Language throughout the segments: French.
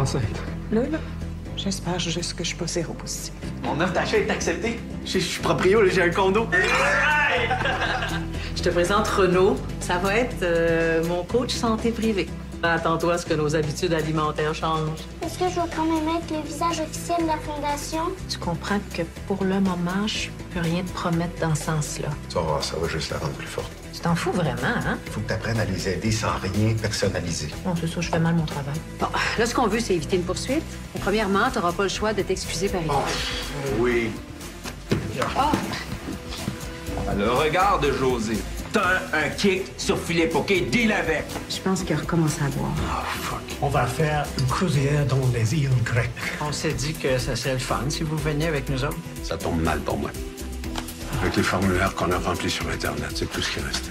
enceinte. Là, j'espère juste que je suis pas séropositive. Mon offre d'achat est acceptée. Je suis proprio, là, j'ai un condo. Je te présente Renaud. Ça va être mon coach santé privée. Attends-toi à ce que nos habitudes alimentaires changent. Est-ce que je vais quand même être le visage officiel de la Fondation? Tu comprends que pour le moment, je peux rien te promettre dans ce sens-là. Tu vas voir, ça va juste la rendre plus forte. Tu t'en fous vraiment, hein? Faut que tu apprennes à les aider sans rien personnaliser. Bon, c'est ça, je fais mal mon travail. Bon, là, ce qu'on veut, c'est éviter une poursuite. Et premièrement, t'auras pas le choix de t'excuser par écrit. Oui. Le regard de José. T'as un kick sur Philippe, OK? Deal avec. Je pense qu'il a recommencé à boire. On va faire une croisière dans les îles grecques. On s'est dit que ça serait le fun si vous veniez avec nous autres. Ça tombe mal pour moi. Avec les formulaires qu'on a remplis sur Internet, c'est tout ce qui restait.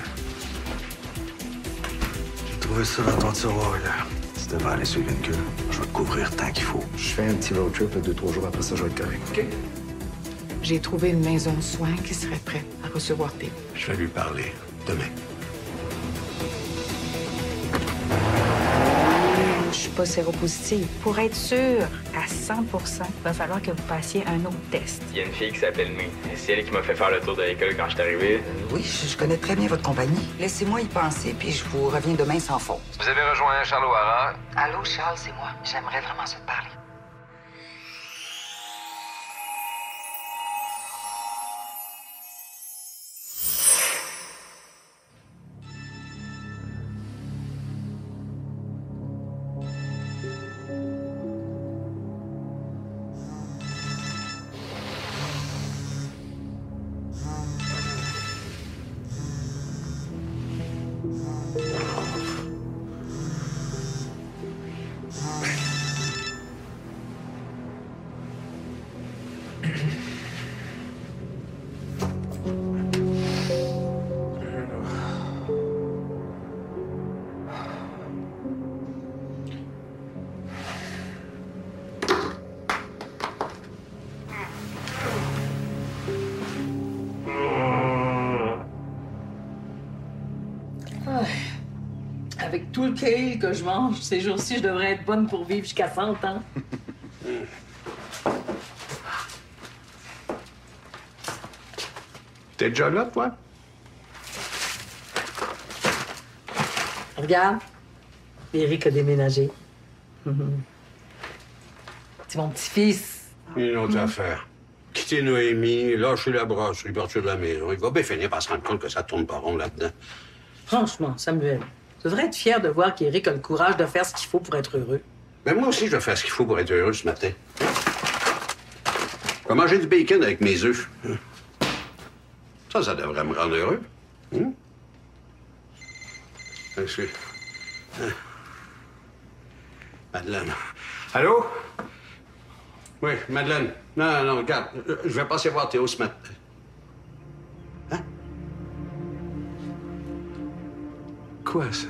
J'ai trouvé ça dans ton tiroir, là. Tu devrais aller suivre une queue. Je vais te couvrir tant qu'il faut. Je fais un petit road trip, 2-3 jours après ça, je vais être correct. OK? J'ai trouvé une maison de soins qui serait prête à recevoir Pip. Je vais lui parler demain. Je suis pas séropositive. Pour être sûre à 100 il va falloir que vous passiez un autre test. Il y a une fille qui s'appelle May. C'est elle qui m'a fait faire le tour de l'école quand je suis arrivé. Oui, je connais très bien votre compagnie. Laissez-moi y penser, puis je vous reviens demain sans faute. Vous avez rejoint Charles O'Hara? Allô, Charles, c'est moi. J'aimerais vraiment ça te parler. Avec tout le kale que je mange, ces jours-ci, je devrais être bonne pour vivre jusqu'à 100 ans. T'es déjà là, toi? Regarde, Éric a déménagé. C'est mon petit-fils. Une autre affaire. Quitter Noémie, lâcher la brasserie, partir de la maison. Il va bien finir par se rendre compte que ça tourne pas rond là-dedans. Franchement, Samuel, tu devrais être fier de voir qu'Éric a le courage de faire ce qu'il faut pour être heureux. Mais moi aussi, je vais faire ce qu'il faut pour être heureux ce matin. Je vais manger du bacon avec mes œufs. Ça devrait me rendre heureux. Merci. Madeleine. Allô? Oui, Madeleine. Non, regarde. Je vais passer voir Théo ce matin. Hein? Quoi, ça?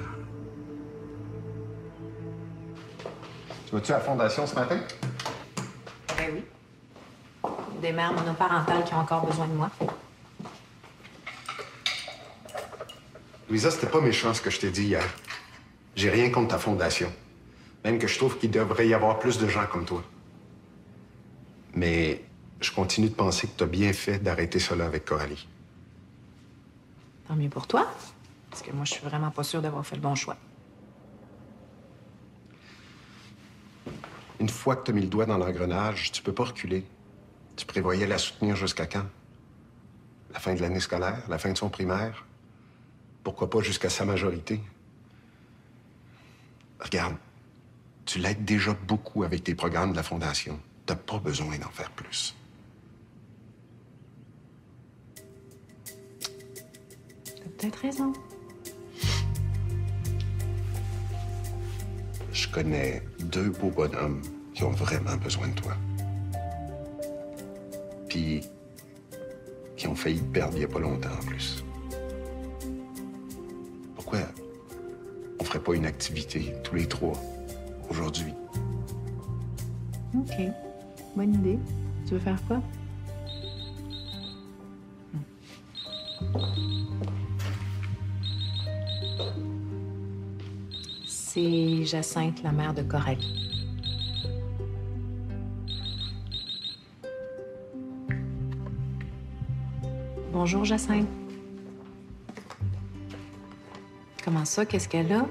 Tu vas-tu à la fondation ce matin? Ben oui. Des mères monoparentales qui ont encore besoin de moi. Louisa, c'était pas méchant ce que je t'ai dit hier. J'ai rien contre ta fondation. Même que je trouve qu'il devrait y avoir plus de gens comme toi. Mais je continue de penser que t'as bien fait d'arrêter cela avec Coralie. Tant mieux pour toi. Parce que moi, je suis vraiment pas sûre d'avoir fait le bon choix. Une fois que t'as mis le doigt dans l'engrenage, tu peux pas reculer. Tu prévoyais la soutenir jusqu'à quand? La fin de l'année scolaire? La fin de son primaire? Pourquoi pas jusqu'à sa majorité? Regarde, tu l'aides déjà beaucoup avec tes programmes de la Fondation. T'as pas besoin d'en faire plus. T'as peut-être raison. Je connais 2 beaux bonhommes qui ont vraiment besoin de toi. Puis, qui ont failli te perdre il y a pas longtemps en plus. Pourquoi on ferait pas une activité tous les 3 aujourd'hui? OK. Bonne idée. Tu veux faire quoi? C'est Jacinthe, la mère de Coralie. Bonjour, Jacinthe. Comment ça? Qu'est-ce qu'elle a?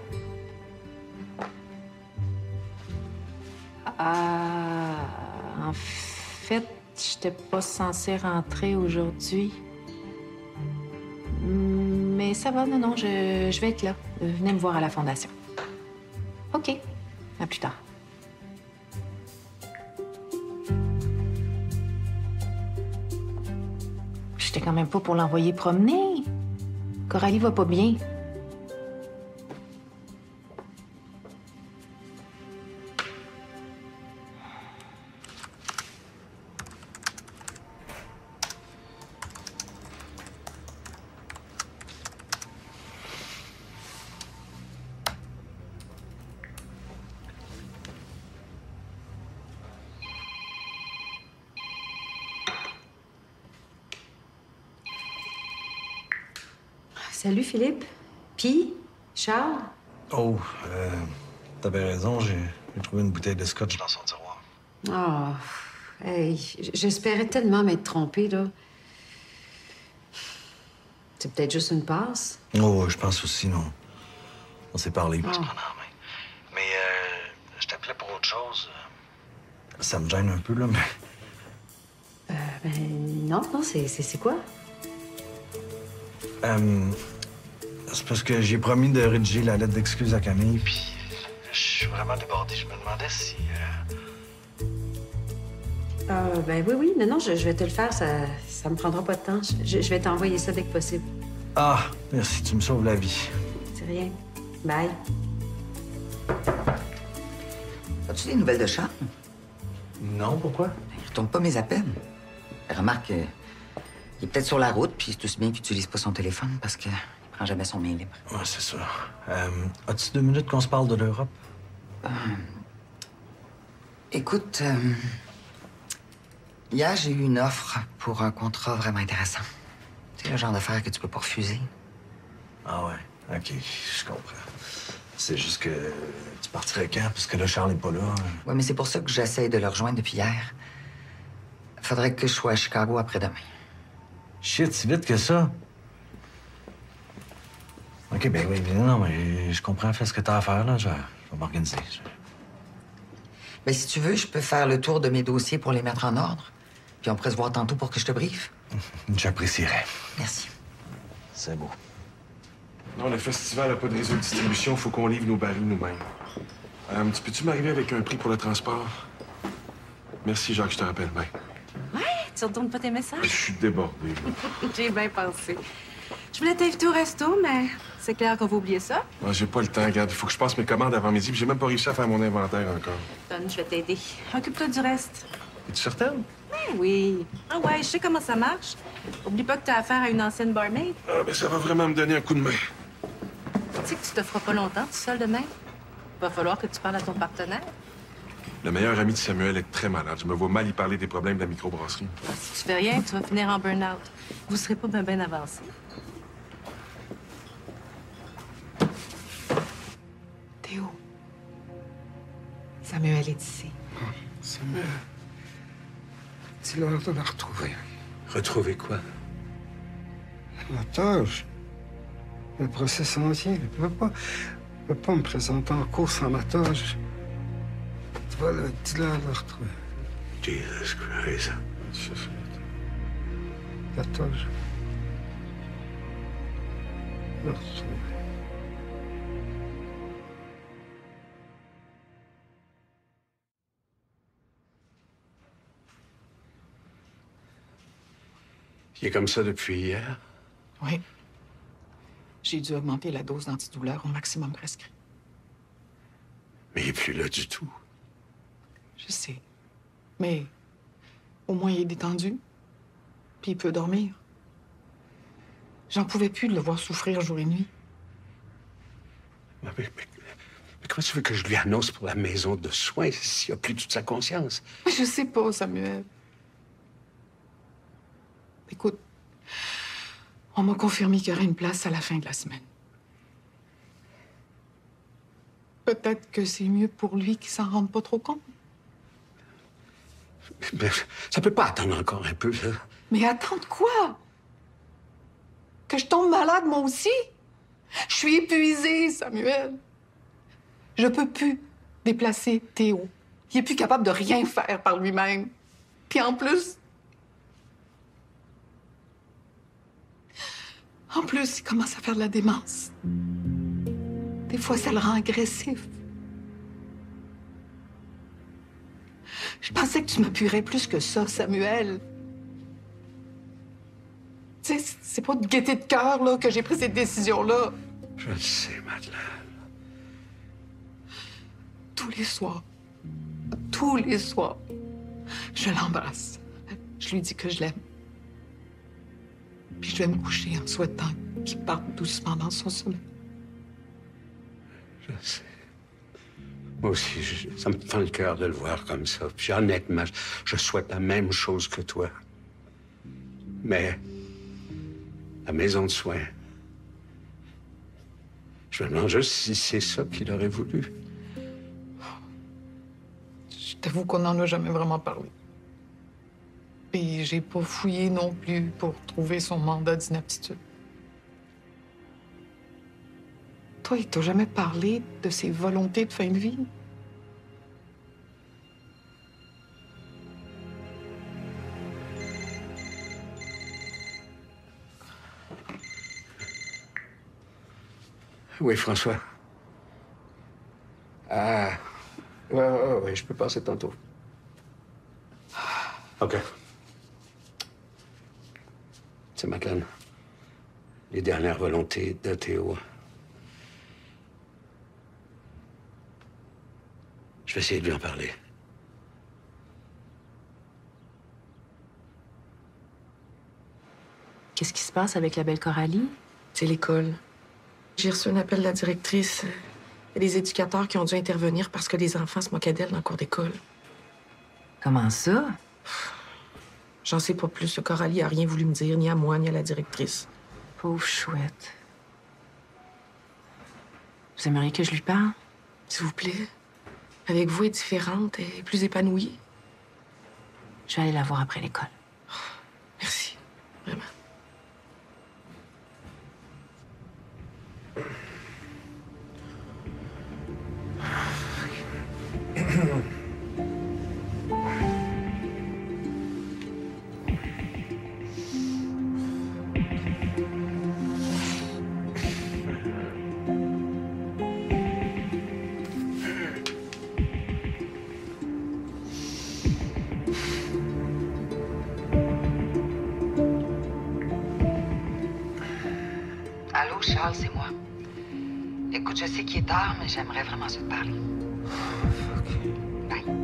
En fait, j'étais pas censée rentrer aujourd'hui. Mais ça va, non, je vais être là. Venez me voir à la Fondation. OK. À plus tard. J'étais quand même pas pour l'envoyer promener. Coralie va pas bien. Salut, Philippe. Puis, Charles? Oh, t'avais raison, j'ai trouvé une bouteille de scotch dans son tiroir. Oh, hey, j'espérais tellement m'être trompée, là. C'est peut-être juste une passe. Oh, je pense aussi, non. On s'est parlé, puis on se prenait en main. Mais je t'appelais pour autre chose. Ça me gêne un peu, là, mais... Non, c'est quoi? C'est parce que j'ai promis de rédiger la lettre d'excuse à Camille, puis je suis vraiment débordé. Je me demandais si... Oui. Non, je vais te le faire. Ça me prendra pas de temps. Je vais t'envoyer ça dès que possible. Ah, merci, tu me sauves la vie. C'est rien. Bye. As-tu des nouvelles de Charles? Non, pourquoi? Il retourne pas mes appels. Remarque, il est peut-être sur la route, puis c'est aussi bien qu'il n'utilise pas son téléphone parce qu'il prend jamais son main libre. Ouais, c'est ça. As-tu 2 minutes qu'on se parle de l'Europe? Écoute, hier, j'ai eu une offre pour un contrat vraiment intéressant. C'est le genre d'affaire que tu peux pas refuser. Ah ouais, OK, je comprends. C'est juste que tu partirais quand? Parce que là, Charles n'est pas là. Oui, mais c'est pour ça que j'essaye de le rejoindre depuis hier. Faudrait que je sois à Chicago après-demain. Shit, si vite que ça? OK, ben oui, non, mais je comprends. Fais ce que t'as à faire, là. Je vais m'organiser. Ben, si tu veux, je peux faire le tour de mes dossiers pour les mettre en ordre. Puis on pourrait se voir tantôt pour que je te briefe. J'apprécierais. Merci. C'est beau. Non, le festival n'a pas de réseau de distribution. Faut qu'on livre nos barils nous-mêmes. Tu peux-tu m'arriver avec un prix pour le transport? Merci, Jacques, je te rappelle. Bye. Ouais, tu retournes pas tes messages? Je suis débordé. J'ai bien pensé. Je voulais t'inviter au resto, mais c'est clair qu'on va oublier ça. Ouais, j'ai pas le temps, regarde. Il faut que je passe mes commandes avant midi, puis j'ai même pas réussi à faire mon inventaire encore. Donne, je vais t'aider. Occupe-toi du reste. Es-tu certaine? Ben oui. Ah ouais, je sais comment ça marche. Oublie pas que t'as affaire à une ancienne barmaid. Ah, ben ça va vraiment me donner un coup de main. Tu sais que tu te feras pas longtemps tout seul demain. Va falloir que tu parles à ton partenaire. Le meilleur ami de Samuel est très malade. Je me vois mal y parler des problèmes de la microbrasserie. Si tu fais rien, tu vas finir en burn-out. Vous serez pas bien avancé. Théo. Samuel est ici. Samuel. Dis-leur de la retrouver. Retrouver quoi? La tâche. Le procès s'en vient. Je peux pas me présenter en cours sans ma tâche. Tu vas le dis-leur de la retrouver. Jesus Christ. La tâche. La retrouver. Il est comme ça depuis hier? Oui. J'ai dû augmenter la dose d'antidouleur au maximum prescrit. Mais il est plus là du tout. Je sais. Mais au moins, il est détendu. Puis il peut dormir. J'en pouvais plus de le voir souffrir jour et nuit. Mais comment tu veux que je lui annonce pour la maison de soins s'il a plus toute sa conscience? Je sais pas, Samuel. Écoute, on m'a confirmé qu'il y aurait une place à la fin de la semaine. Peut-être que c'est mieux pour lui qu'il s'en rende pas trop compte. Mais ça peut pas attendre encore un peu, ça. Mais attendre quoi? Que je tombe malade, moi aussi. Je suis épuisée, Samuel. Je peux plus déplacer Théo. Il est plus capable de rien faire par lui-même. Puis en plus... il commence à faire de la démence. Des fois, ça le rend agressif. Je pensais que tu m'appuierais plus que ça, Samuel. Tu sais, c'est pas de gaieté de cœur, là, que j'ai pris cette décision-là. Je le sais, Madeleine. Tous les soirs, je l'embrasse. Je lui dis que je l'aime. Puis je vais me coucher en souhaitant qu'il parte doucement dans son sommeil. Je sais. Moi aussi, ça me fend le cœur de le voir comme ça. Puis honnêtement, je souhaite la même chose que toi. Mais la maison de soins, je me demande juste si c'est ça qu'il aurait voulu. Je t'avoue qu'on n'en a jamais vraiment parlé. Puis j'ai pas fouillé non plus pour trouver son mandat d'inaptitude. Toi, il t'a jamais parlé de ses volontés de fin de vie? Oui, François. Ah. Ouais, je peux passer tantôt. OK. C'est Madeleine. Les dernières volontés de Théo. Je vais essayer de lui en parler. Qu'est-ce qui se passe avec la belle Coralie? C'est l'école. J'ai reçu un appel de la directrice. Il y a des éducateurs qui ont dû intervenir parce que les enfants se moquaient d'elle dans le cours d'école. Comment ça? J'en sais pas plus. Coralie a rien voulu me dire, ni à moi, ni à la directrice. Pauvre chouette. Vous aimeriez que je lui parle? S'il vous plaît. Avec vous, elle est différente et plus épanouie. Je vais aller la voir après l'école. Merci. Vraiment. Allô, Charles, c'est moi. Écoute, je sais qu'il est tard, mais j'aimerais vraiment ça te parler. Bye.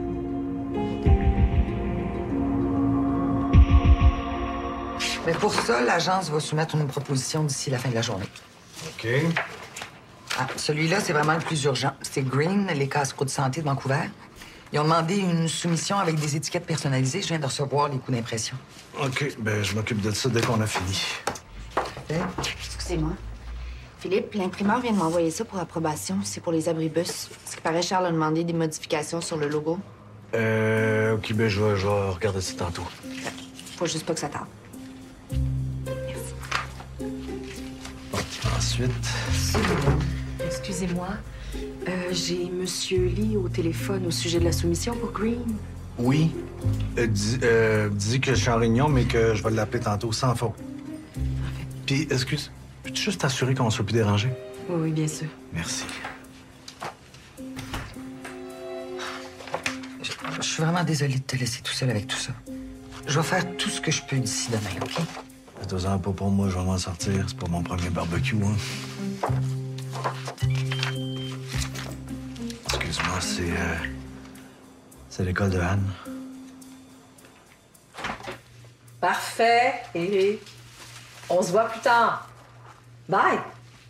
Mais pour ça, l'agence va soumettre une proposition d'ici la fin de la journée. OK. Ah, celui-là, c'est vraiment le plus urgent. C'est Green, les casse-croûtes de santé de Vancouver. Ils ont demandé une soumission avec des étiquettes personnalisées. Je viens de recevoir les coûts d'impression. OK, ben je m'occupe de ça dès qu'on a fini. Excusez-moi. Philippe, l'imprimeur vient de m'envoyer ça pour approbation. C'est pour les abribus. Ce qui paraît, Charles a demandé des modifications sur le logo. OK, ben je vais regarder ça tantôt. Faut juste pas que ça tarde. Ensuite... Excusez-moi. J'ai Monsieur Lee au téléphone au sujet de la soumission pour Green. Oui. Dis que je suis en réunion, mais que je vais l'appeler tantôt sans faute. Puis, excuse, peux-tu juste t'assurer qu'on ne soit plus dérangé? Oui, bien sûr. Merci. Je suis vraiment désolée de te laisser tout seul avec tout ça. Je vais faire tout ce que je peux d'ici demain, OK? Fais-toi-en pas pour moi, je vais m'en sortir. C'est pas mon premier barbecue, hein. Excuse-moi, c'est l'école de Anne. Parfait. Et on se voit plus tard. Bye.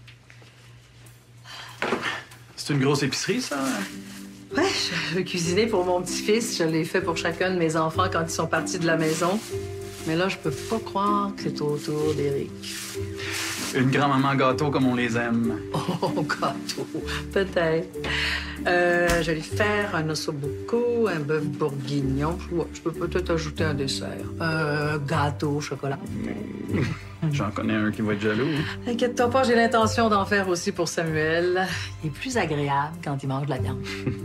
C'est une grosse épicerie, ça? Ouais, je veux cuisiner pour mon petit-fils. Je l'ai fait pour chacun de mes enfants quand ils sont partis de la maison. Mais là, je peux pas croire que c'est au tour d'Éric. Une grand-maman gâteau comme on les aime. Oh, gâteau. Peut-être. Je vais lui faire un ossobuco, un bœuf bourguignon. Ouais, je peux peut-être ajouter un dessert. Gâteau au chocolat. J'en connais un qui va être jaloux. Inquiète-toi pas, j'ai l'intention d'en faire aussi pour Samuel. Il est plus agréable quand il mange de la viande.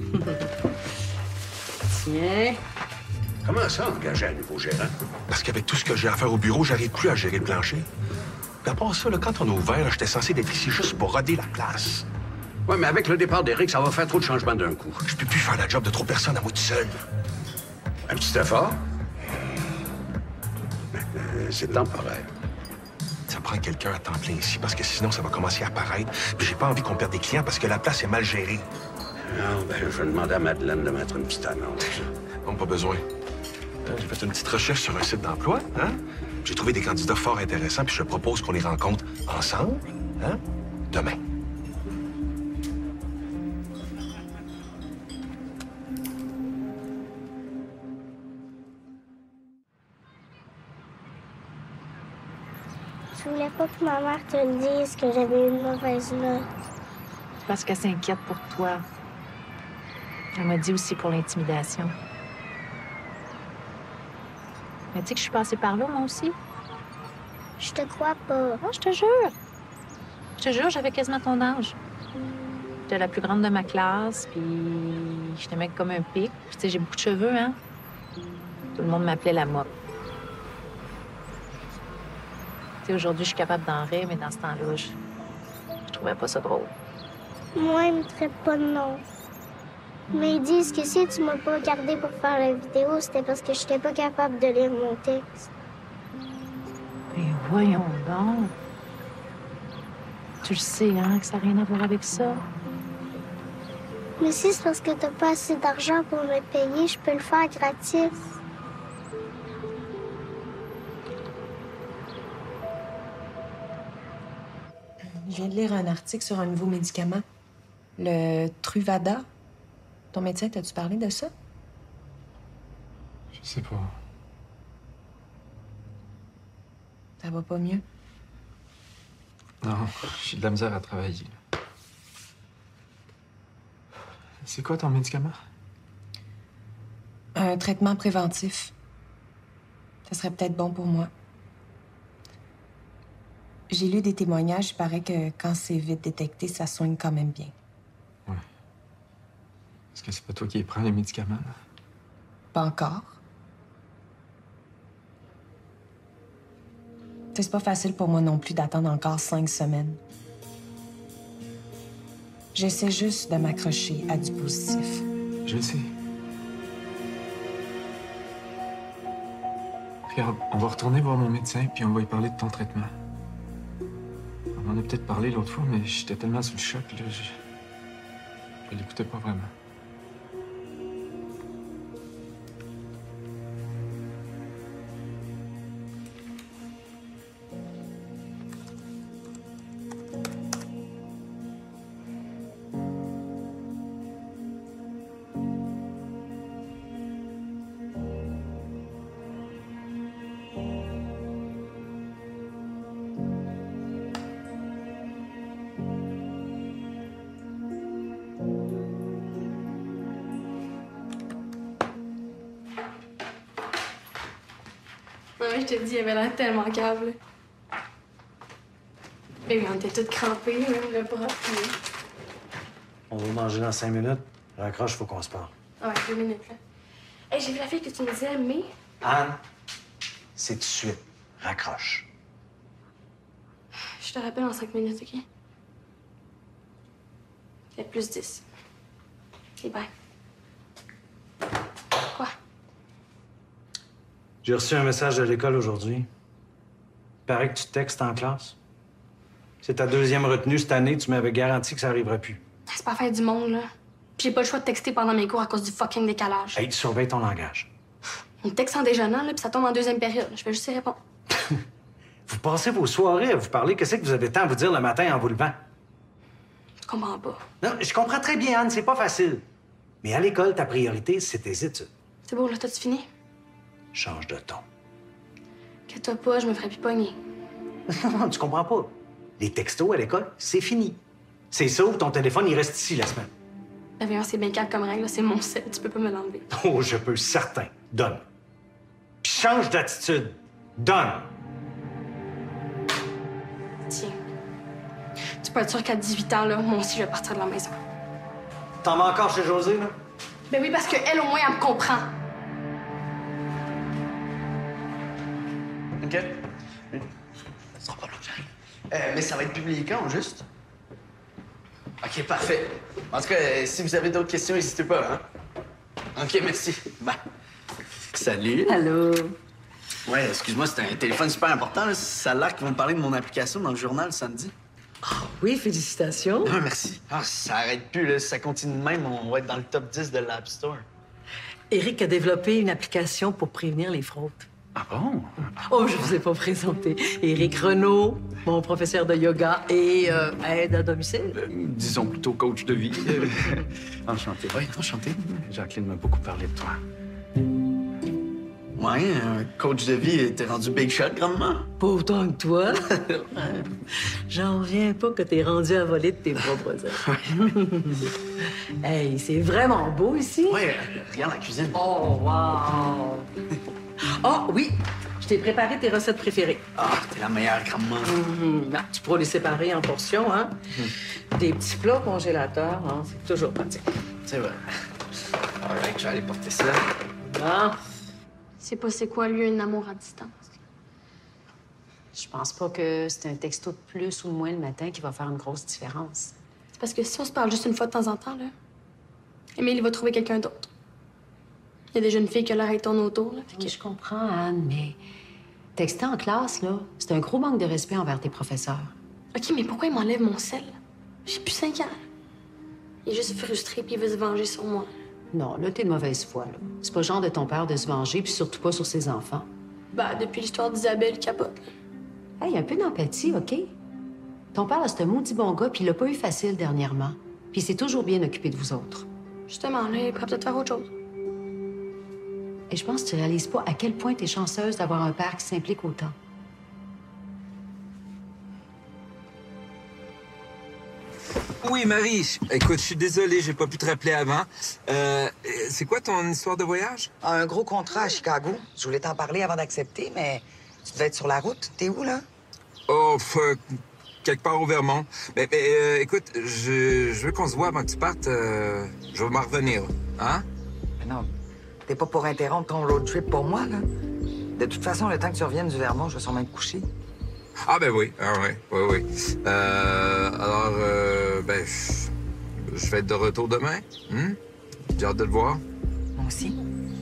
Tiens. Comment ça, engager un nouveau gérant? Parce qu'avec tout ce que j'ai à faire au bureau, j'arrive plus à gérer le plancher. Puis à part ça, là, quand on a ouvert, j'étais censé d'être ici juste pour roder la place. Ouais, mais avec le départ d'Éric, ça va faire trop de changements d'un coup. Je peux plus faire la job de trop personnes à moi tout seul. Un petit effort? C'est temporaire. Ça prend quelqu'un à temps plein ici, parce que sinon, ça va commencer à apparaître. Puis j'ai pas envie qu'on perde des clients parce que la place est mal gérée. Non, ben, je vais demander à Madeleine de mettre une petite annonce. Non, pas besoin. J'ai fait une petite recherche sur un site d'emploi, hein? J'ai trouvé des candidats fort intéressants, puis je propose qu'on les rencontre ensemble, hein? Demain. Je voulais pas que ma mère te le dise que j'avais une mauvaise note. C'est parce qu'elle s'inquiète pour toi. Elle m'a dit aussi pour l'intimidation. Mais tu sais que je suis passée par là, moi aussi. Je te crois pas. Non, je te jure. Je te jure, j'avais quasiment ton âge. J'étais la plus grande de ma classe, puis j'étais mec comme un pic. Puis tu sais, j'ai beaucoup de cheveux, hein. Tout le monde m'appelait la mop. Tu sais, aujourd'hui, je suis capable d'en rire, mais dans ce temps-là, je trouvais pas ça drôle. Moi, ils me traitent pas de nom. Mais ils disent que si tu m'as pas gardé pour faire la vidéo, c'était parce que j'étais pas capable de lire mon texte. Mais voyons donc. Tu le sais, hein, que ça n'a rien à voir avec ça. Mais si c'est parce que t'as pas assez d'argent pour me payer, je peux le faire gratis. Je viens de lire un article sur un nouveau médicament, le Truvada. Ton médecin, t'as-tu parlé de ça? Je sais pas. Ça va pas mieux? Non, j'ai de la misère à travailler. C'est quoi ton médicament? Un traitement préventif. Ça serait peut-être bon pour moi. J'ai lu des témoignages, il paraît que quand c'est vite détecté, ça soigne quand même bien. Ouais. Est-ce que c'est pas toi qui prends les médicaments, là? Pas encore. Tu sais, c'est pas facile pour moi non plus d'attendre encore 5 semaines. J'essaie juste de m'accrocher à du positif. Je le sais. Regarde, on va retourner voir mon médecin, puis on va lui parler de ton traitement. On en a peut-être parlé l'autre fois, mais j'étais tellement sous le choc, là, je l'écoutais pas vraiment. Ouais, je te dis, il avait l'air tellement câble. Mais oui, on était toutes crampées, même le bras. Puis... On va manger dans 5 minutes. Raccroche, faut qu'on se parle. Ouais, 2 minutes, là. Hey, j'ai vu la fille que tu me disais, mais... Anne, c'est tout de suite. Raccroche. Je te rappelle en 5 minutes, OK? C'est plus 10. OK, bye. Quoi? J'ai reçu un message de l'école aujourd'hui. Il paraît que tu textes en classe. C'est ta 2e retenue cette année. Tu m'avais garanti que ça arriverait plus. C'est pas la fin du monde, là. Puis j'ai pas le choix de texter pendant mes cours à cause du fucking décalage. Hey, surveille ton langage. On texte en déjeunant, là, puis ça tombe en 2e période. Je vais juste y répondre. Vous passez vos soirées à vous parler. Qu'est-ce que vous avez le temps à vous dire le matin en vous levant? Je comprends pas. Non, je comprends très bien, Anne. C'est pas facile. Mais à l'école, ta priorité, c'est tes études. C'est beau, là, t'as-tu fini? Change de ton. Que toi pas, je me ferais plus pogner. Non, tu comprends pas. Les textos à l'école, c'est fini. C'est ça ou ton téléphone, il reste ici la semaine. La veilleure, c'est bien calme comme règle, là. C'est mon sel. Tu peux pas me l'enlever. Oh, je peux, certain. Donne. Puis change d'attitude. Donne. Tu peux être sûr qu'à 18 ans, là, moi aussi, je vais partir de la maison. T'en vas encore chez José, là? Ben oui, parce qu'elle, au moins, elle me comprend. OK. Oui. Ça sera pas long. Mais ça va être publié quand, juste? OK, parfait. En tout cas, si vous avez d'autres questions, n'hésitez pas, hein? OK, merci. Bye. Salut. Allô. Ouais, excuse-moi, c'est un téléphone super important. Là. Ça a l'air qu'ils vont me parler de mon application dans le journal samedi. Oui, félicitations. Ah, merci. Ah, ça arrête plus, là. Si ça continue de même, on va être dans le top 10 de l'App Store. Eric a développé une application pour prévenir les fraudes. Ah bon? Oh, je vous ai pas présenté. Éric Renaud, mon professeur de yoga et aide à domicile. Disons plutôt coach de vie. Enchanté. Oui, enchanté. Jacqueline m'a beaucoup parlé de toi. Ouais, un coach de vie, t'es rendu big shot, grandement. Pas autant que toi. J'en reviens pas que t'es rendu à voler de tes propres ailes. Hey, c'est vraiment beau ici. Ouais, regarde la cuisine. Oh, wow! Oh, oui! Je t'ai préparé tes recettes préférées. Ah, t'es la meilleure, grand-mère. Tu pourras les séparer en portions, hein? Des petits plats congélateurs, hein? C'est toujours pratique. C'est vrai. All right, je vais aller porter ça. Ah. C'est pas c'est quoi, lui, un amour à distance. Je pense pas que c'est un texto de plus ou de moins le matin qui va faire une grosse différence. C'est parce que si on se parle juste une fois de temps en temps, là, Émile, il va trouver quelqu'un d'autre. Il y a déjà une fille qui a l'air tourne autour, là. Oui, je comprends, Anne, mais texter en classe, là, c'est un gros manque de respect envers tes professeurs. OK, mais pourquoi il m'enlève mon sel? J'ai plus 5 ans. Il est juste frustré puis il veut se venger sur moi. Non, là, t'es de mauvaise foi, là. C'est pas le genre de ton père de se venger, puis surtout pas sur ses enfants. Bah, depuis l'histoire d'Isabelle, il capote. Hey, un peu d'empathie, OK? Ton père, là, c'est un maudit bon gars, puis il l'a pas eu facile dernièrement. Puis il s'est toujours bien occupé de vous autres. Justement, là, il pourrait peut-être faire autre chose. Et je pense que tu réalises pas à quel point t'es chanceuse d'avoir un père qui s'implique autant. Oui, Marie. Écoute, je suis désolé, j'ai pas pu te rappeler avant. C'est quoi ton histoire de voyage? Un gros contrat à Chicago. Je voulais t'en parler avant d'accepter, mais tu devais être sur la route. T'es où, là? Oh, quelque part au Vermont. Mais écoute, je veux qu'on se voit avant que tu partes. Je vais m'en revenir, hein? Mais non, t'es pas pour interrompre ton road trip pour moi, là? De toute façon, le temps que tu reviennes du Vermont, je vais sûrement être couché. Ah, ben oui. Ah, oui. Alors, je vais être de retour demain. J'ai hâte de te voir. Moi aussi.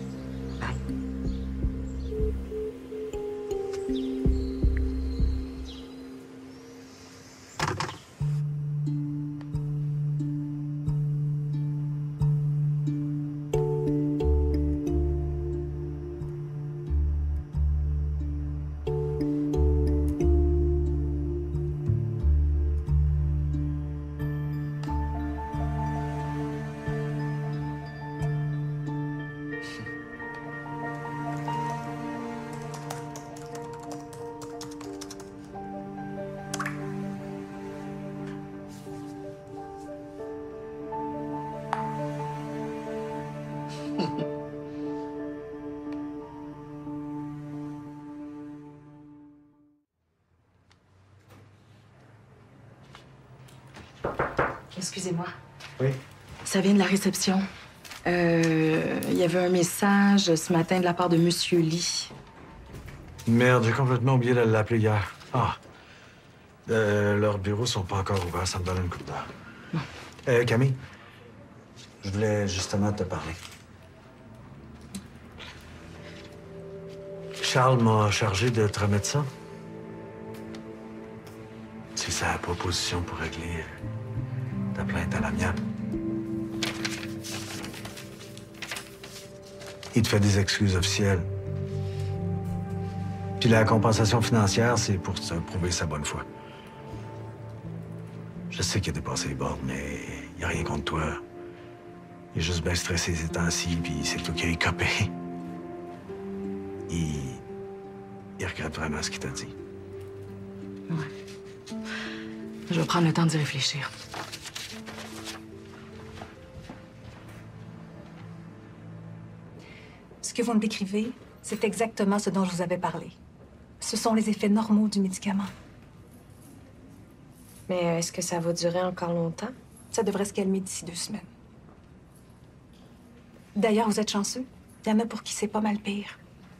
Excusez-moi. Oui. Ça vient de la réception. Il y avait un message ce matin de la part de Monsieur Lee. Merde, j'ai complètement oublié de l'appeler hier. Ah. Leurs bureaux sont pas encore ouverts, ça me donne une coupe d'heure. Camille, je voulais justement te parler. Charles m'a chargé de te remettre ça. C'est sa proposition pour régler ta plainte à l'amiable. Il te fait des excuses officielles. Puis la compensation financière, c'est pour te prouver sa bonne foi. Je sais qu'il a dépassé les bornes, mais il n'y a rien contre toi. Il est juste bien stressé ces temps-ci, puis c'est toi qui as écopé. Il regrette vraiment ce qu'il t'a dit. Ouais. Je vais prendre le temps d'y réfléchir. Ce que vous me décrivez, c'est exactement ce dont je vous avais parlé. Ce sont les effets normaux du médicament. Mais est-ce que ça va durer encore longtemps? Ça devrait se calmer d'ici 2 semaines. D'ailleurs, vous êtes chanceux. Il y en a pour qui c'est pas mal pire.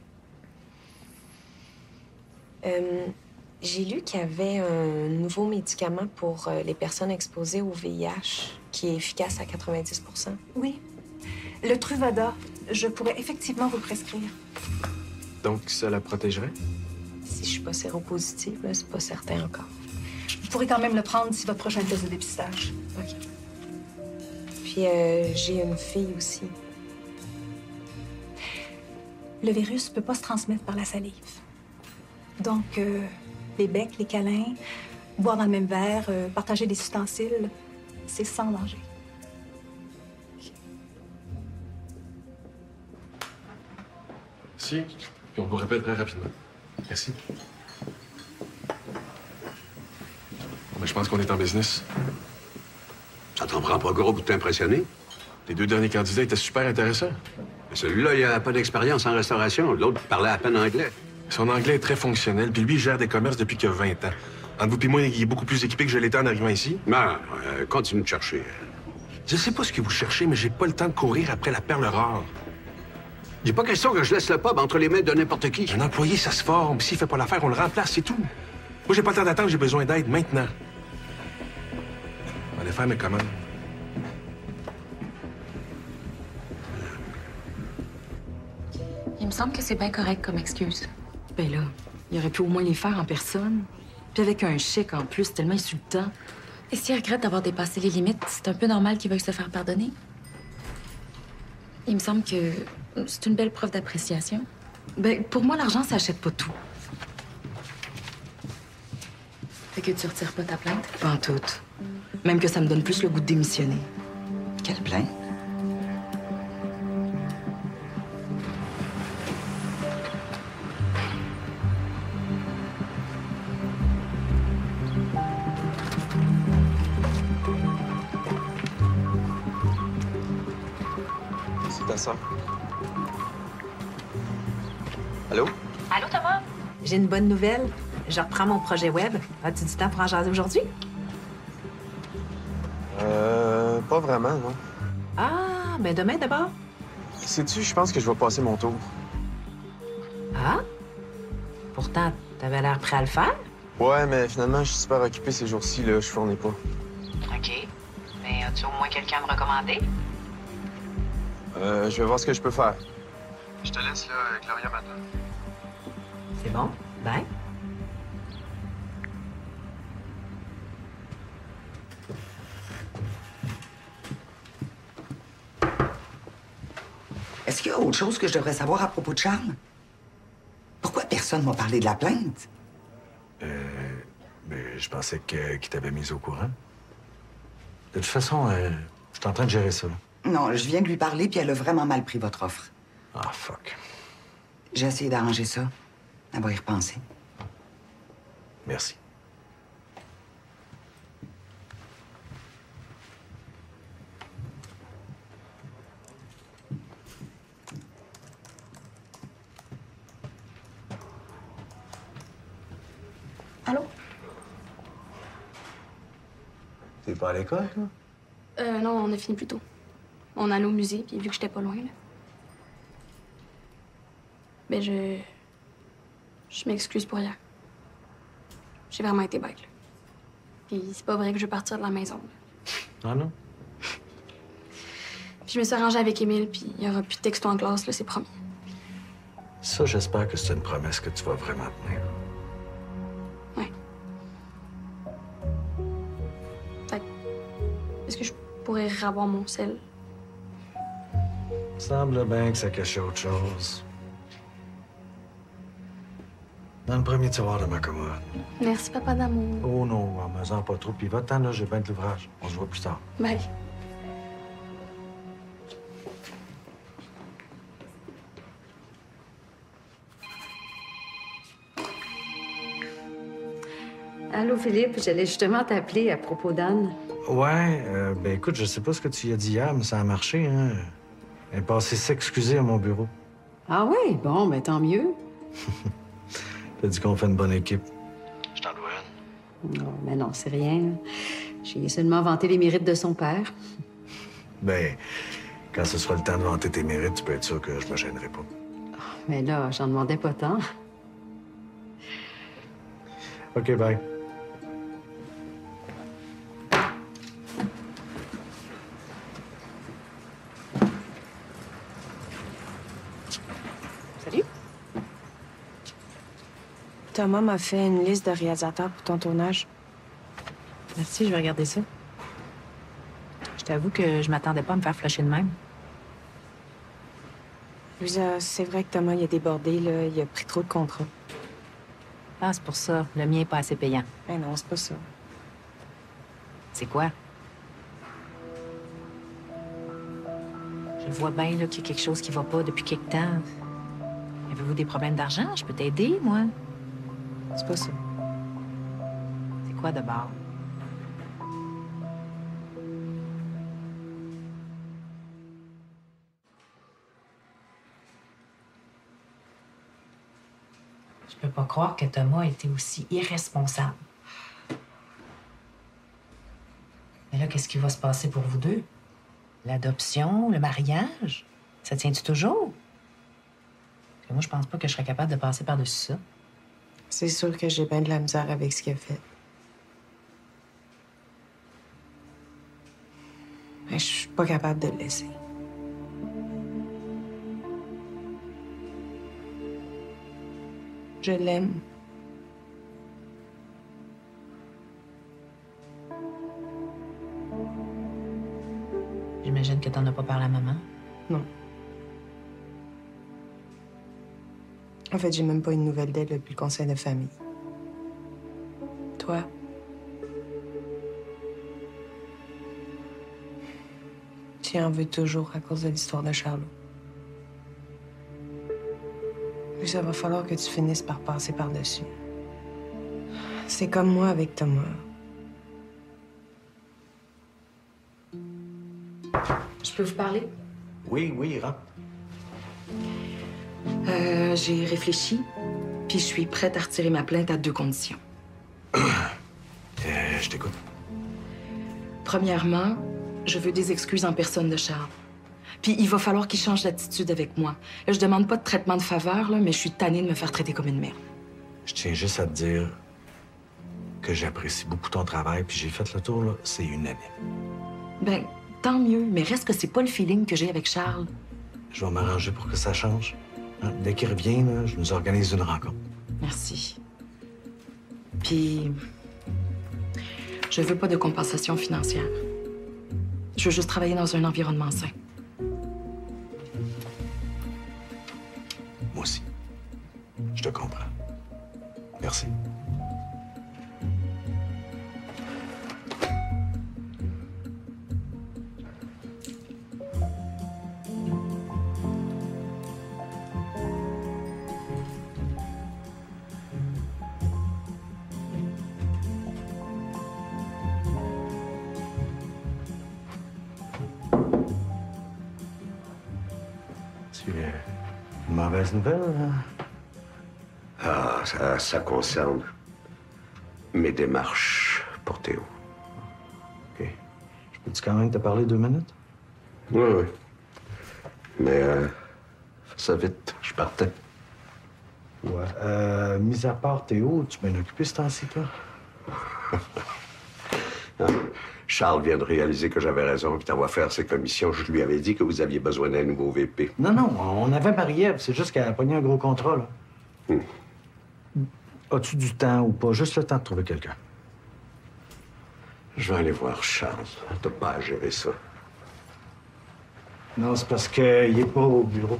J'ai lu qu'il y avait un nouveau médicament pour les personnes exposées au VIH qui est efficace à 90 %. Oui. Le Truvada. Je pourrais effectivement vous le prescrire. Donc, ça la protégerait? Si je suis pas séropositive, là, c'est pas certain encore. Vous pourrez quand même le prendre si votre prochain test de dépistage. OK. Puis j'ai une fille aussi. Le virus peut pas se transmettre par la salive. Donc, les becs, les câlins, boire dans le même verre, partager des ustensiles, c'est sans danger. Si, puis on vous répète très rapidement. Merci. Mais je pense qu'on est en business. Ça t'en prend pas gros pour t'impressionner? Les 2 derniers candidats étaient super intéressants. Mais celui-là, il a pas d'expérience en restauration. L'autre parlait à peine anglais. Son anglais est très fonctionnel, puis lui, il gère des commerces depuis qu'il a 20 ans. Entre vous et moi, il est beaucoup plus équipé que je l'étais en arrivant ici. Ben, continue de chercher. Je sais pas ce que vous cherchez, mais j'ai pas le temps de courir après la perle rare. Il n'est pas question que je laisse le pub entre les mains de n'importe qui. Un employé, ça se forme. S'il fait pas l'affaire, on le remplace, c'est tout. Moi, j'ai pas le temps d'attendre, j'ai besoin d'aide maintenant. On va aller faire mes commandes. Il me semble que c'est bien correct comme excuse. Ben là, il aurait pu au moins les faire en personne. Puis avec un chèque en plus, tellement insultant. Et s'il regrette d'avoir dépassé les limites, c'est un peu normal qu'il veuille se faire pardonner. Il me semble que c'est une belle preuve d'appréciation. Ben, pour moi, l'argent, ça achète pas tout. Fait que tu retires pas ta plainte? Pas en tout. Même que ça me donne plus le goût de démissionner. Quelle plainte? C'est ta sœur. Allô? Allô, Thomas? J'ai une bonne nouvelle. Je reprends mon projet web. As-tu du temps pour en jaser aujourd'hui? Pas vraiment, non. Ah, mais demain d'abord. Sais-tu, je pense que je vais passer mon tour. Ah? Pourtant, t'avais l'air prêt à le faire. Ouais, mais finalement, je suis super occupé ces jours-ci, là. Je fournis pas. OK. Mais as-tu au moins quelqu'un à me recommander? Je vais voir ce que je peux faire. Je te laisse, là, avec Gloria maintenant. C'est bon. Bye. Est-ce qu'il y a autre chose que je devrais savoir à propos de Charles? Pourquoi personne m'a parlé de la plainte? Je pensais qu'il t'avait mis au courant. De toute façon, je suis en train de gérer ça. Non, je viens de lui parler, puis elle a vraiment mal pris votre offre. Ah, fuck. J'ai essayé d'arranger ça. Elle va y repenser. Merci. Allô? T'es pas à l'école, toi? Non, on a fini plus tôt. On allait au musée, puis vu que j'étais pas loin, là. Ben, je m'excuse pour hier. J'ai vraiment été bête, là. Puis c'est pas vrai que je veux partir de la maison, là. Ah non? Puis je me suis arrangée avec Émile, puis il y aura plus de texto en classe, là, c'est promis. Ça, j'espère que c'est une promesse que tu vas vraiment tenir. Ouais. Fait que, est-ce que je pourrais ravoir mon sel? Semble bien que ça cachait autre chose. Dans le premier tiroir de ma commode. Merci, papa d'amour. Oh non, en me faisant pas trop. Puis va-t'en, là, j'ai bien de l'ouvrage. On se voit plus tard. Bye. Allô, Philippe, j'allais justement t'appeler à propos d'Anne. Ouais, ben écoute, je sais pas ce que tu y as dit hier, mais ça a marché, hein. Elle est passée s'excuser à mon bureau. Ah oui? Bon, ben tant mieux. T'as dit qu'on fait une bonne équipe. Je t'en dois Non, mais non, c'est rien. J'ai seulement vanté les mérites de son père. Ben, quand ce sera le temps de vanter tes mérites, tu peux être sûr que je me gênerai pas. Mais là, j'en demandais pas tant. OK, bye. Salut. Thomas m'a fait une liste de réalisateurs pour ton tournage. Merci, je vais regarder ça. Je t'avoue que je m'attendais pas à me faire flusher de même. Louisa, c'est vrai que Thomas, il a débordé, là. Il a pris trop de contrats. Ah, c'est pour ça. Le mien est pas assez payant. Ben non, c'est pas ça. C'est quoi? Je vois bien là, qu'il y a quelque chose qui va pas depuis quelque temps. Avez-vous des problèmes d'argent? Je peux t'aider, moi. C'est pas ça. C'est quoi d'abord? Je peux pas croire que Thomas a été aussi irresponsable. Mais là, qu'est-ce qui va se passer pour vous deux? L'adoption, le mariage? Ça tient-tu toujours? Parce que moi, je pense pas que je serais capable de passer par-dessus ça. C'est sûr que j'ai bien de la misère avec ce qu'il a fait. Mais je suis pas capable de le laisser. Je l'aime. J'imagine que t'en as pas parlé à maman. Non. En fait, j'ai même pas une nouvelle d'elle depuis le conseil de famille. Toi? Tu en veux toujours à cause de l'histoire de Charlot. Mais ça va falloir que tu finisses par passer par-dessus. C'est comme moi avec Thomas. Je peux vous parler? Oui, rentre. J'ai réfléchi, puis je suis prête à retirer ma plainte à 2 conditions. Je t'écoute. Premièrement, je veux des excuses en personne de Charles. Puis il va falloir qu'il change d'attitude avec moi. Là, je demande pas de traitement de faveur, là, mais je suis tannée de me faire traiter comme une merde. Je tiens juste à te dire que j'apprécie beaucoup ton travail, puis j'ai fait le tour, là, c'est unanime. Ben, tant mieux, mais reste que c'est pas le feeling que j'ai avec Charles. Je vais m'arranger pour que ça change. Dès qu'il revient, là, je nous organise une rencontre. Merci. Puis, je veux pas de compensation financière. Je veux juste travailler dans un environnement sain. Moi aussi. Je te comprends. Merci. Une mauvaise nouvelle, hein? Ah, ça concerne mes démarches pour Théo. OK. Je peux-tu quand même te parler 2 minutes? Oui. Mais, fais ça vite, je partais. Ouais. Mis à part Théo, tu m'as occupé ce temps-ci, toi? Charles vient de réaliser que j'avais raison, qu'il t'envoie faire ses commissions. Je lui avais dit que vous aviez besoin d'un nouveau VP. Non, on avait Marie-Ève. C'est juste qu'elle a pogné un gros contrat, là. As-tu du temps ou pas? Juste le temps de trouver quelqu'un. Je vais aller voir Charles. T'as pas à gérer ça. Non, c'est parce qu'il est pas au bureau.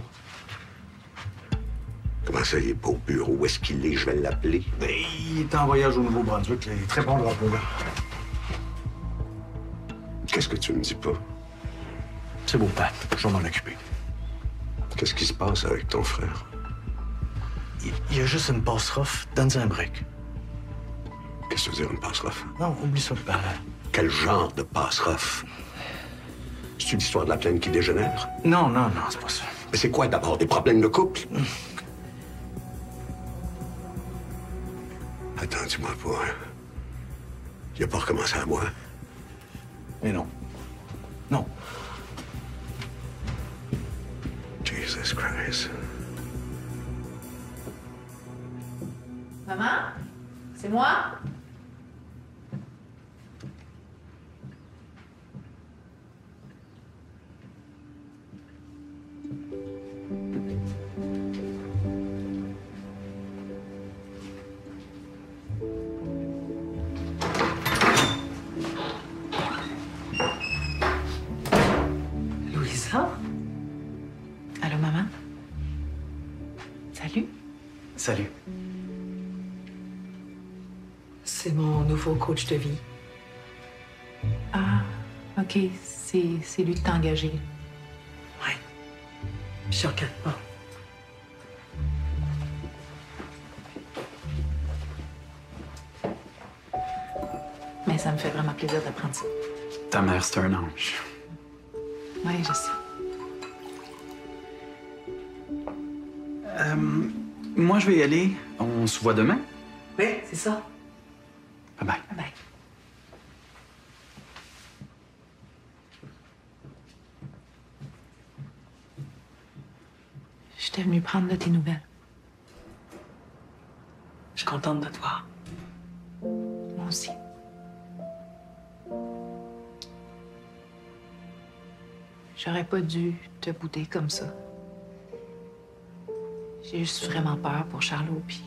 Comment ça, il est pas au bureau? Où est-ce qu'il est? Je vais l'appeler. Il est en voyage au Nouveau-Brunswick. Il est très bon drapeau, là. Qu'est-ce que tu me dis pas? C'est beau, Pat. Je vais m'en occuper. Qu'est-ce qui se passe avec ton frère? Il y a juste une passe rough. Donne-y un break. Qu'est-ce que tu veux dire, une passe rough? Non, oublie ça, Pat. Quel genre de passe rough? C'est-tu l'histoire de la plaine qui dégénère? Non, c'est pas ça. Mais c'est quoi d'abord? Des problèmes de couple? Attends, dis-moi pas, hein? Il a pas recommencé à moi. Mais non. Non. Jesus Christ. Maman? C'est moi? Louisa? Allô, maman? Salut. Salut. C'est mon nouveau coach de vie. Ah, OK. C'est lui qui t'a engagé. Ouais. Je regrette pas. Mais ça me fait vraiment plaisir d'apprendre ça. Ta mère, c'est un ange. Oui, je sais. Moi, je vais y aller. On se voit demain? Oui, c'est ça. Bye-bye. Bye. J'étais venue prendre de tes nouvelles. Je suis contente de te voir. Moi aussi. J'aurais pas dû te bouder comme ça. J'ai juste vraiment peur pour Charlot, puis...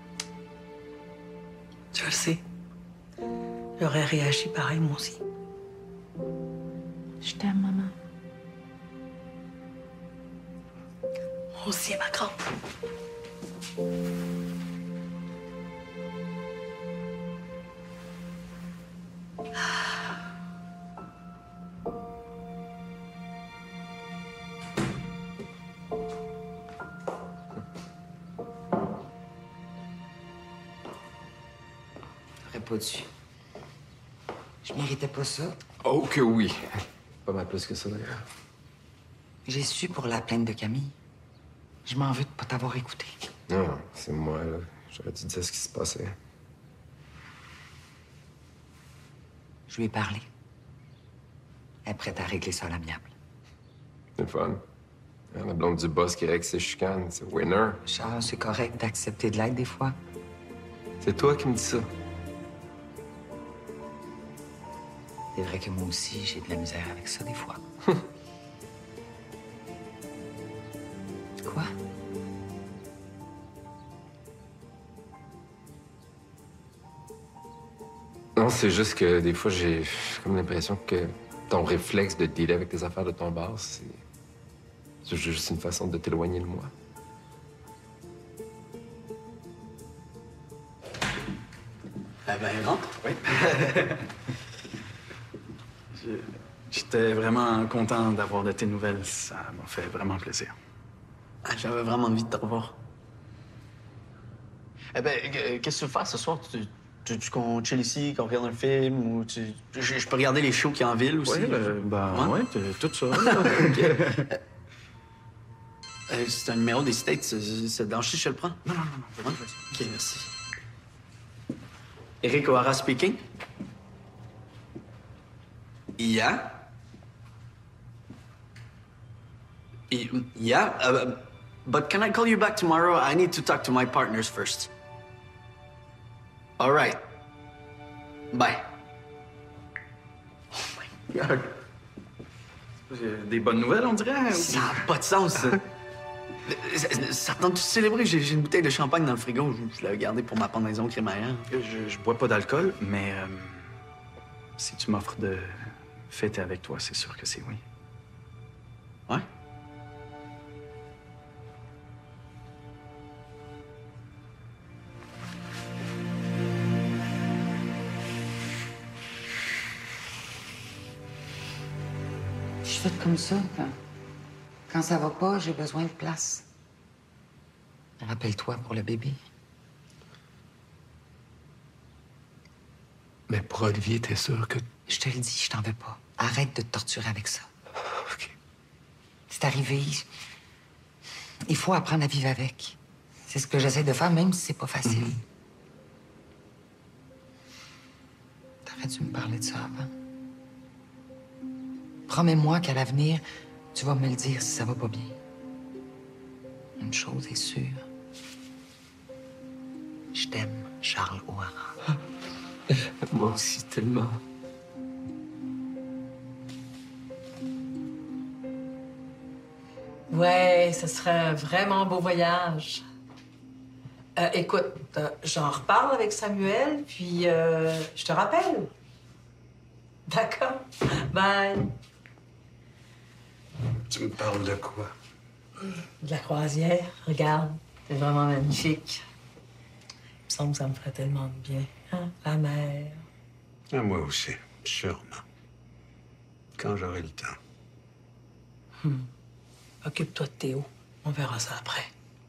Je le sais. J'aurais réagi pareil, moi aussi. Je t'aime, maman. Moi aussi, ma grande. J'aurais pas dû. Je méritais pas ça. Oh que oui. Pas mal plus que ça, d'ailleurs. J'ai su pour la plainte de Camille. Je m'en veux de pas t'avoir écouté. Non, c'est moi, là. J'aurais dû dire ce qui se passait. Je lui ai parlé. Elle est prête à régler ça à l'amiable. C'est le fun. La blonde du boss qui règle ses chicanes, c'est winner. Charles, c'est correct d'accepter de l'aide des fois. C'est toi qui me dis ça. C'est vrai que moi aussi, j'ai de la misère avec ça des fois. Quoi? Non, c'est juste que des fois, j'ai comme l'impression que ton réflexe de dealer avec tes affaires de ton bar, c'est juste une façon de t'éloigner de moi. Eh ben, rentre. Oui. J'étais vraiment content d'avoir de tes nouvelles. Ça m'a fait vraiment plaisir. Ah, j'avais vraiment envie de te revoir. Eh ben, qu'est-ce que tu veux faire ce soir? Tu qu'on chill ici, qu'on regarde un film, ou je peux regarder les shows qu'il y a en ville aussi? Oui, ouais, tout ça. C'est un numéro des States, ça te dérange si je le prends? Non. OK, merci. Eric O'Hara speaking. Yeah? Yeah? But can I call you back tomorrow? I need to talk to my partners first. All right. Bye. Oh my God. Des bonnes nouvelles, on dirait? Ça n'a pas de sens. Ça tente de célébrer. J'ai une bouteille de champagne dans le frigo. Je l'avais gardée pour ma pendaison crémaillère. Je bois pas d'alcool, mais si tu m'offres de fêter avec toi, c'est sûr que c'est oui. Ouais? Je suis faite comme ça. Quand ça va pas, j'ai besoin de place. Rappelle-toi pour le bébé. Mais pour Olivier, t'es sûr que... Je te le dis, je t'en veux pas. Arrête de te torturer avec ça. OK. C'est arrivé. Il faut apprendre à vivre avec. C'est ce que j'essaie de faire, même si c'est pas facile. T'aurais dû me parler de ça avant. Promets-moi qu'à l'avenir, tu vas me le dire si ça va pas bien. Une chose est sûre. Je t'aime, Charles O'Hara. Moi aussi, tellement. Ouais, ce serait un vraiment beau voyage. Écoute, j'en reparle avec Samuel, puis je te rappelle. D'accord. Bye. Tu me parles de quoi? De la croisière, regarde. C'est vraiment magnifique. Il me semble que ça me ferait tellement de bien. Hein? La mer. Ah, moi aussi, sûrement. Quand j'aurai le temps. Occupe-toi de Théo. On verra ça après.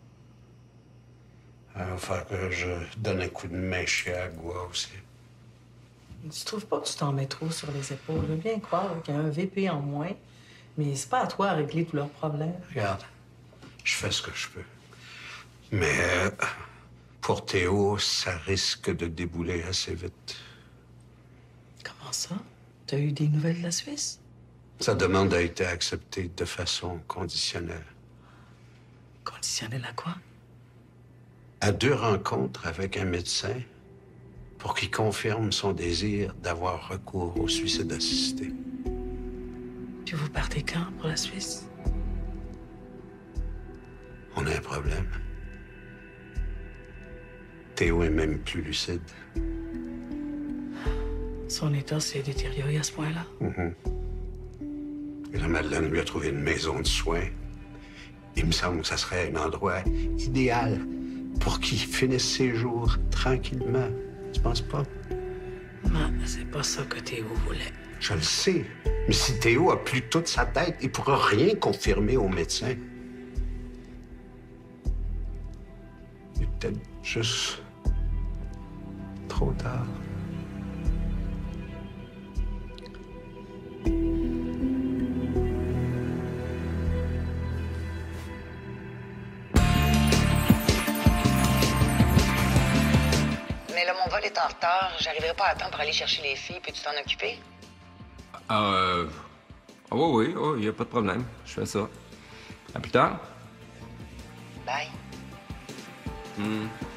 Il va falloir que je donne un coup de main chez Agua aussi. Tu trouves pas que tu t'en mets trop sur les épaules? Je veux bien croire qu'il y a un VP en moins, mais c'est pas à toi de régler tous leurs problèmes. Regarde, je fais ce que je peux. Mais pour Théo, ça risque de débouler assez vite. Comment ça? T'as eu des nouvelles de la Suisse? Sa demande a été acceptée de façon conditionnelle. Conditionnelle à quoi? À 2 rencontres avec un médecin pour qu'il confirme son désir d'avoir recours au suicide assisté. Puis vous partez quand pour la Suisse? On a un problème. Théo est même plus lucide. Son état s'est détérioré à ce point-là? Et la Madeleine lui a trouvé une maison de soins. Il me semble que ça serait un endroit idéal pour qu'il finisse ses jours tranquillement. Tu penses pas? Non, c'est pas ça que Théo voulait. Je le sais. Mais si Théo a plus toute sa tête, il pourra rien confirmer au médecin. Il est peut-être juste trop tard. Mais là, mon vol est en retard. J'arriverai pas à temps pour aller chercher les filles. Peux-tu t'en occuper? Oui, il n'y a pas de problème. Je fais ça. À plus tard. Bye.